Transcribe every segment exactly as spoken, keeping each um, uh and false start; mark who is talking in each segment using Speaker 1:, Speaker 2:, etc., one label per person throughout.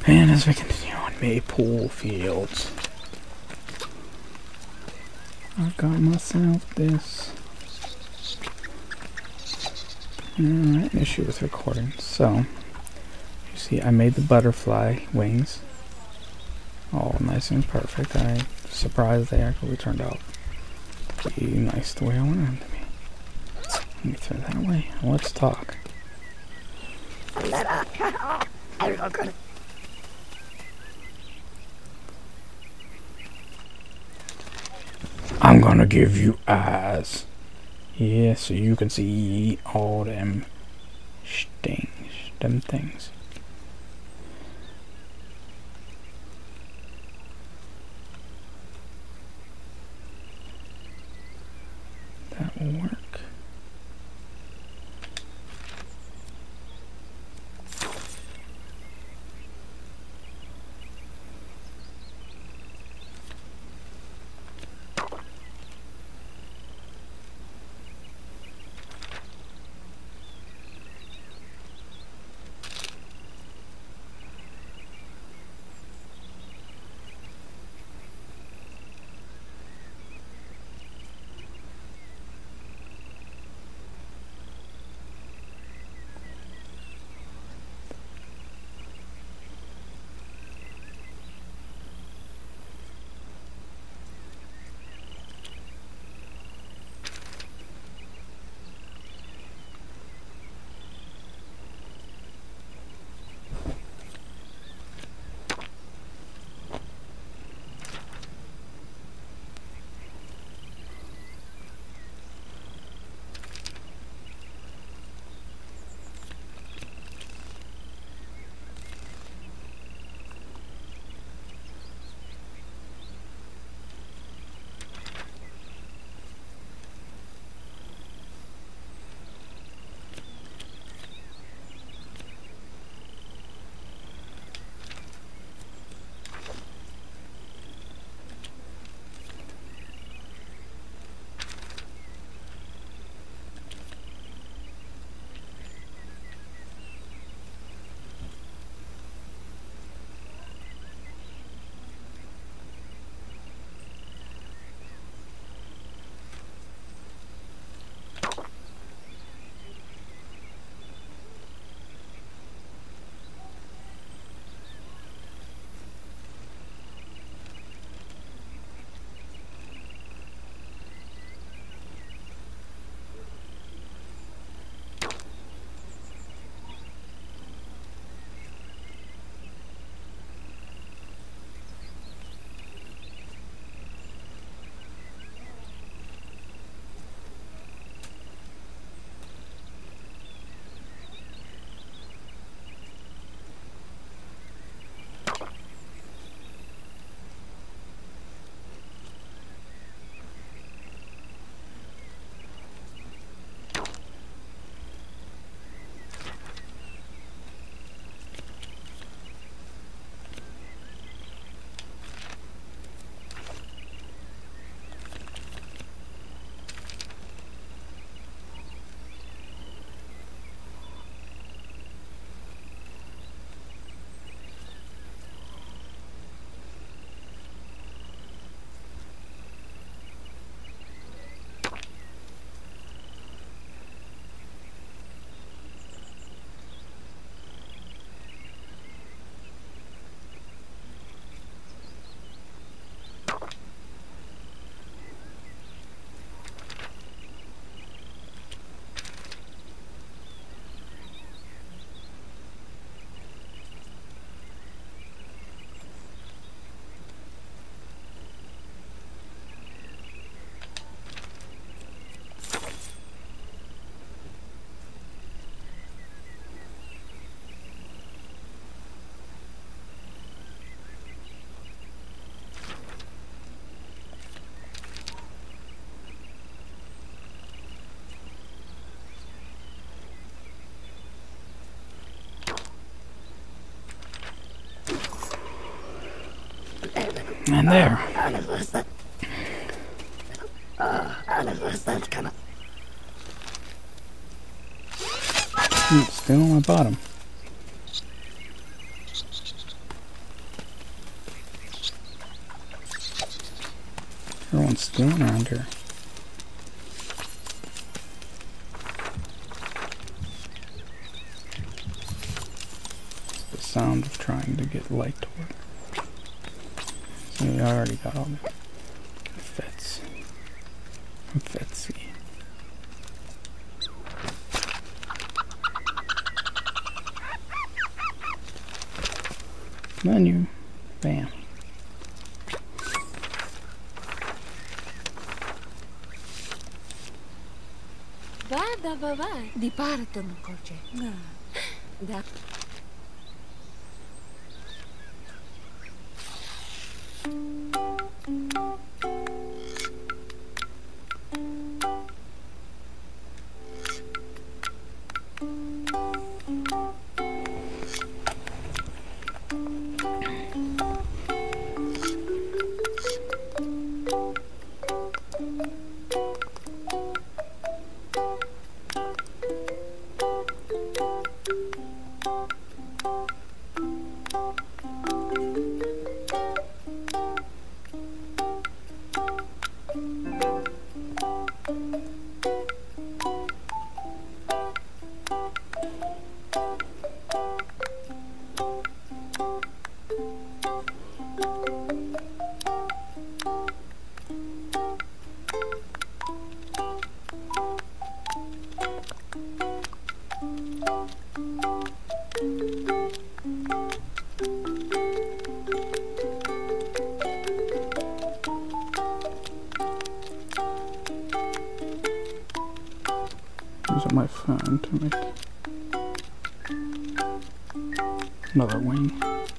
Speaker 1: And as we continue on Maple Fields, I got myself this. Alright, an issue with recording. So, you see, I made the butterfly wings all nice and perfect. I'm surprised they actually turned out to be nice the way I wanted them to be. Let me throw that away. Let's talk. I'm gonna give you eyes. Yeah, so you can see all them stings, them things. That will work. And there. It's still on my bottom. Everyone's stealing around here. It's the sound of trying to get light to work. See, I already got all the fets. Fetsy. Menu. Bam.
Speaker 2: Vada, va, va. Dipartono, coche. Da. Using my phone to make another wing.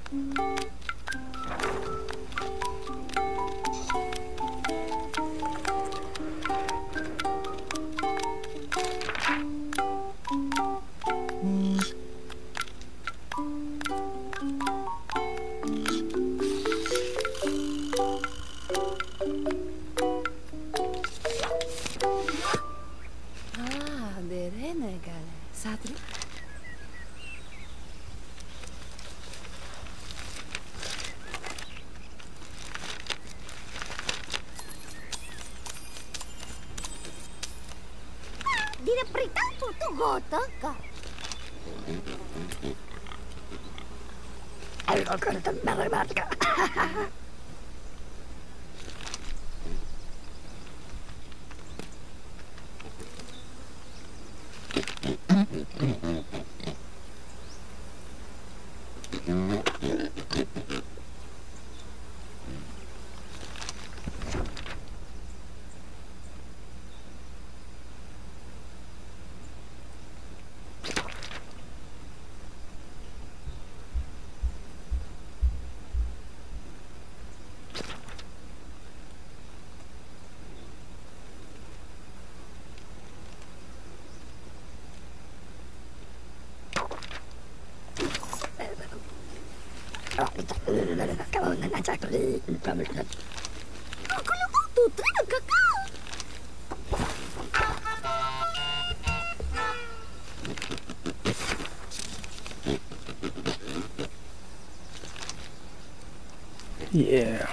Speaker 2: Yeah.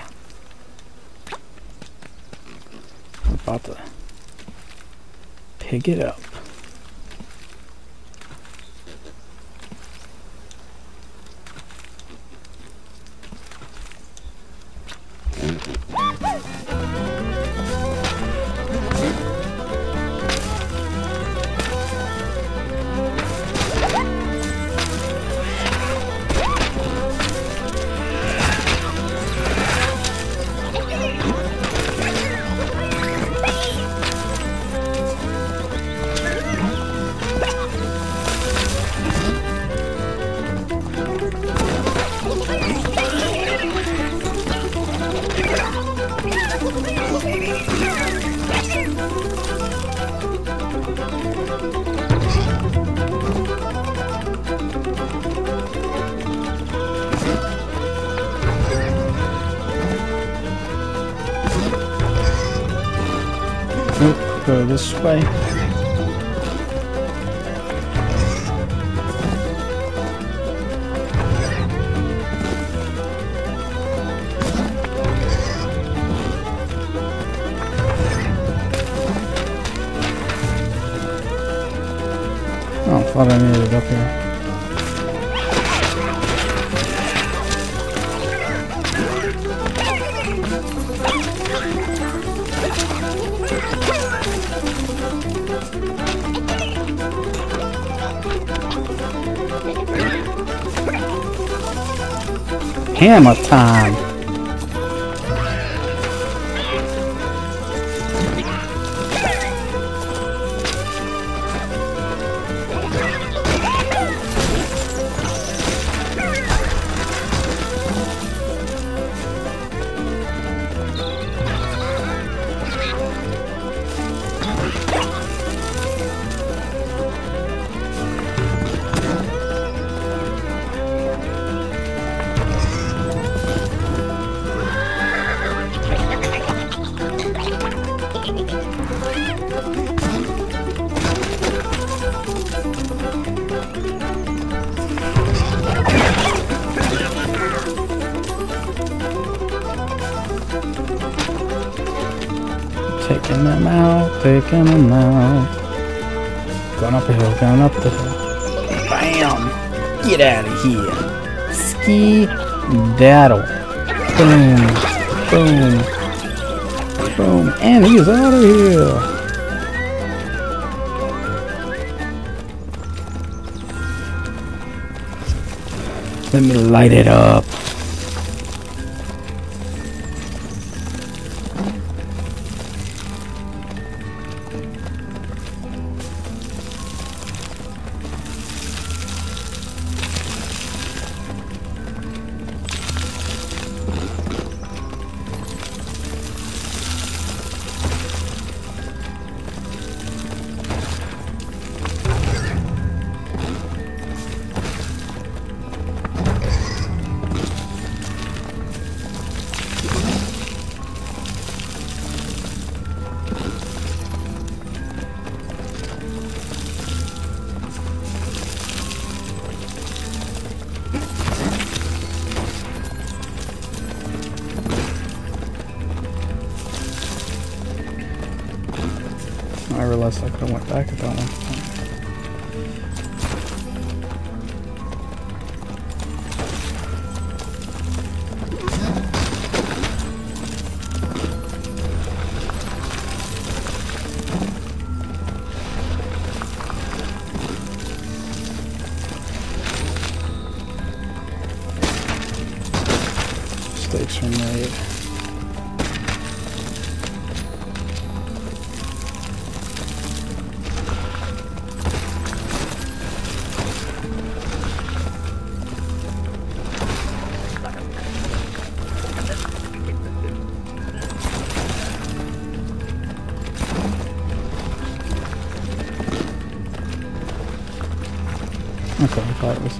Speaker 2: I'm about to pick it up. Nope, go this way.
Speaker 1: thought I needed it up here. Hammer time! Taking them out, taking them out. Going up the hill, going up the hill. Bam! Get out of here. Ski daddle. Boom. Boom. Boom. And he's out of here. Let me light it up. I realized I could have went back at that one. Mistakes were made. Okay, I thought it was.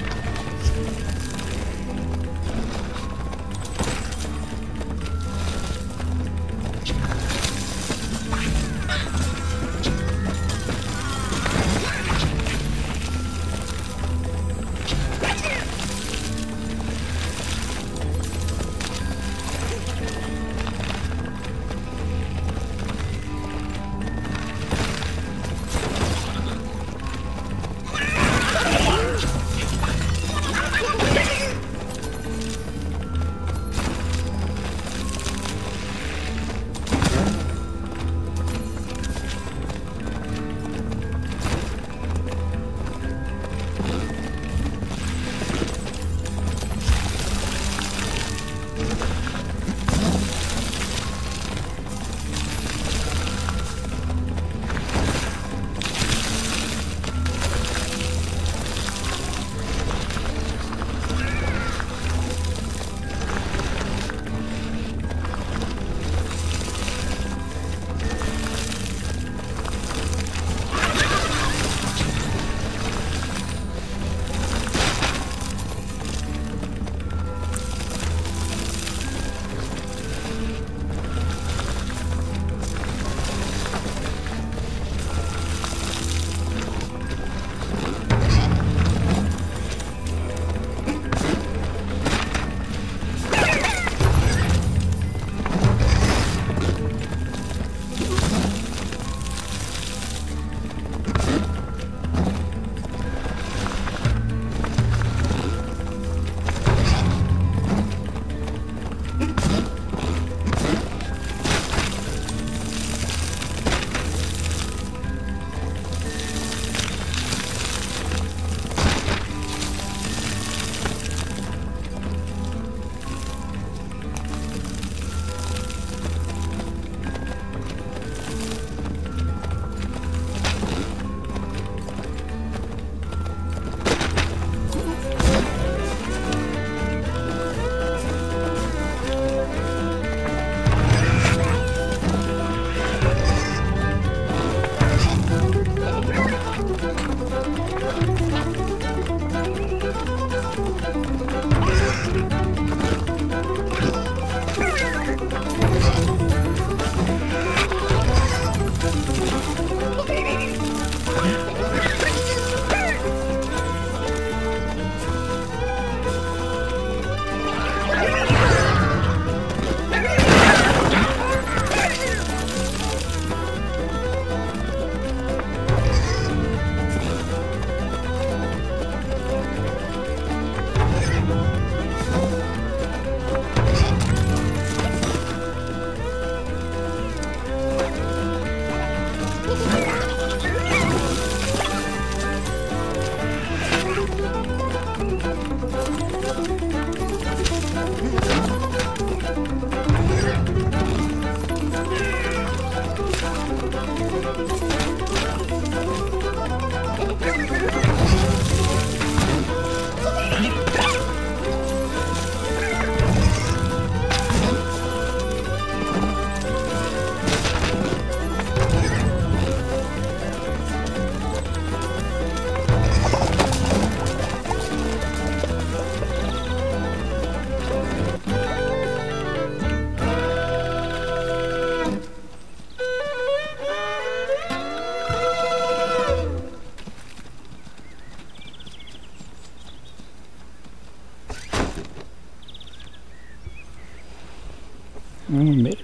Speaker 2: Oh, we made it.